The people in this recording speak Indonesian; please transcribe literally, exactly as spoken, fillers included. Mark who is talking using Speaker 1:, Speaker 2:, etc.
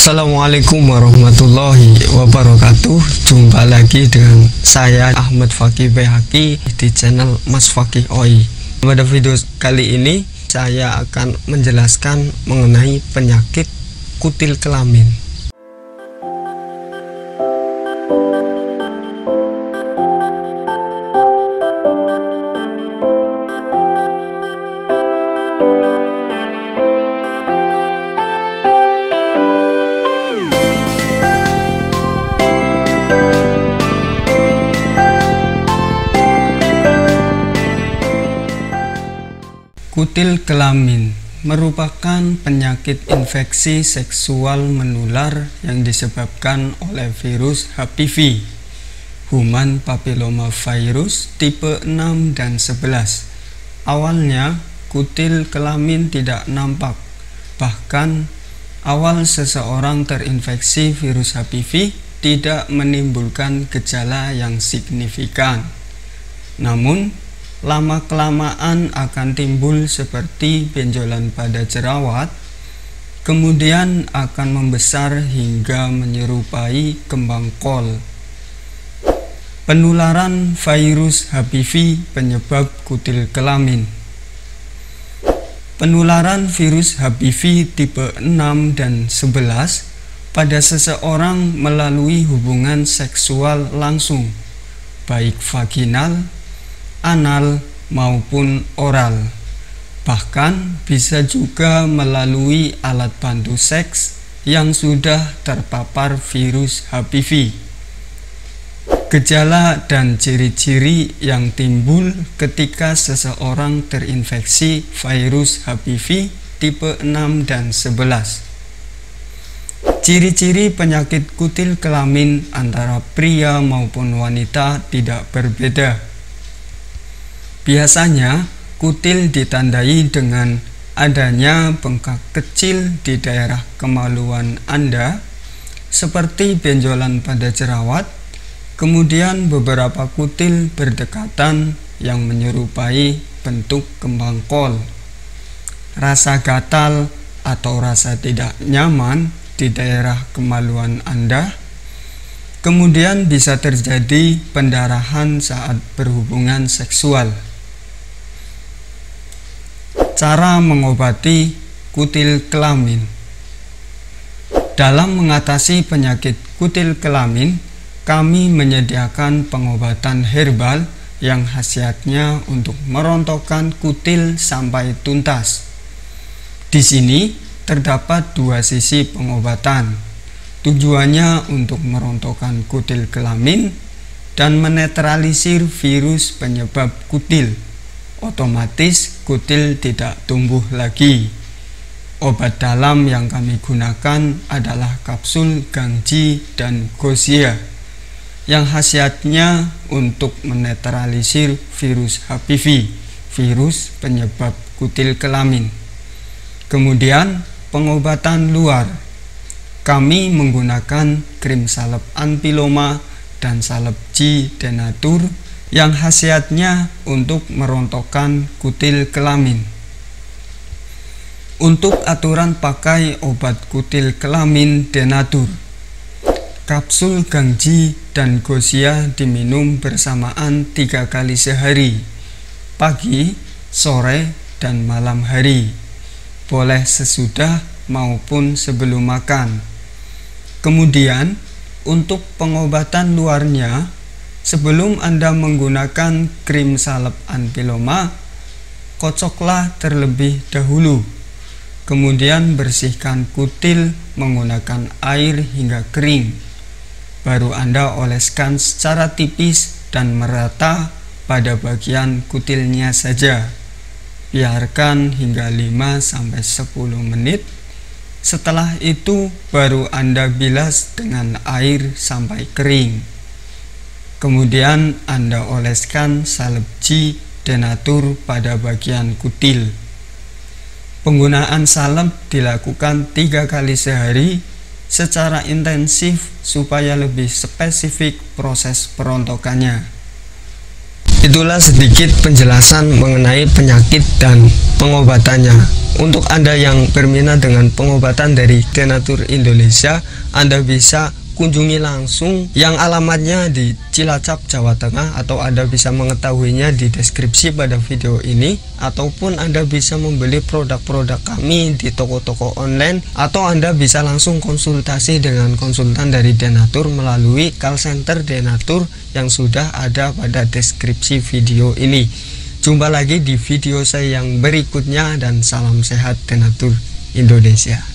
Speaker 1: Assalamualaikum warahmatullahi wabarakatuh. Jumpa lagi dengan saya Ahmad Fakih Behaki di channel Mas Fakih Oi. Pada video kali ini saya akan menjelaskan mengenai penyakit kutil kelamin. Kutil kelamin merupakan penyakit infeksi seksual menular yang disebabkan oleh virus H P V, Human Papilloma Virus tipe enam dan sebelas. Awalnya kutil kelamin tidak nampak, bahkan awal seseorang terinfeksi virus H P V tidak menimbulkan gejala yang signifikan. Namun lama-kelamaan akan timbul seperti benjolan pada jerawat, kemudian akan membesar hingga menyerupai kembang kol. Penularan virus H P V penyebab kutil kelamin. Penularan virus H P V tipe enam dan sebelas pada seseorang melalui hubungan seksual langsung, baik vaginal, anal maupun oral. Bahkan bisa juga melalui alat bantu seks yang sudah terpapar virus H P V. Gejala dan ciri-ciri yang timbul ketika seseorang terinfeksi virus H P V tipe enam dan sebelas. Ciri-ciri penyakit kutil kelamin antara pria maupun wanita tidak berbeda. Biasanya kutil ditandai dengan adanya bengkak kecil di daerah kemaluan Anda seperti benjolan pada jerawat, kemudian beberapa kutil berdekatan yang menyerupai bentuk kembang kol, rasa gatal atau rasa tidak nyaman di daerah kemaluan Anda, kemudian bisa terjadi pendarahan saat berhubungan seksual. Cara mengobati kutil kelamin. Dalam mengatasi penyakit kutil kelamin, kami menyediakan pengobatan herbal yang khasiatnya untuk merontokkan kutil sampai tuntas. Di sini terdapat dua sisi pengobatan. Tujuannya untuk merontokkan kutil kelamin dan menetralisir virus penyebab kutil. Otomatis kutil tidak tumbuh lagi. Obat dalam yang kami gunakan adalah kapsul Gangji dan Gosia yang khasiatnya untuk menetralisir virus H P V, virus penyebab kutil kelamin. Kemudian pengobatan luar, kami menggunakan krim salep Anpiloma dan salep G Denatur yang khasiatnya untuk merontokkan kutil kelamin. Untuk aturan pakai obat kutil kelamin Denatur, kapsul Gangji dan Gosia diminum bersamaan tiga kali sehari, pagi, sore, dan malam hari. Boleh sesudah maupun sebelum makan. Kemudian untuk pengobatan luarnya, sebelum Anda menggunakan krim salep Anpiloma, kocoklah terlebih dahulu. Kemudian bersihkan kutil menggunakan air hingga kering. Baru Anda oleskan secara tipis dan merata pada bagian kutilnya saja. Biarkan hingga lima sampai sepuluh menit. Setelah itu baru Anda bilas dengan air sampai kering. Kemudian Anda oleskan salep G Denatur pada bagian kutil. Penggunaan salep dilakukan tiga kali sehari secara intensif supaya lebih spesifik proses perontokannya. Itulah sedikit penjelasan mengenai penyakit dan pengobatannya. Untuk Anda yang berminat dengan pengobatan dari Denatur Indonesia, Anda bisa kunjungi langsung yang alamatnya di Cilacap, Jawa Tengah, atau Anda bisa mengetahuinya di deskripsi pada video ini, ataupun Anda bisa membeli produk-produk kami di toko-toko online, atau Anda bisa langsung konsultasi dengan konsultan dari Denatur melalui call center Denatur yang sudah ada pada deskripsi video ini. Jumpa lagi di video saya yang berikutnya, dan salam sehat Denatur Indonesia.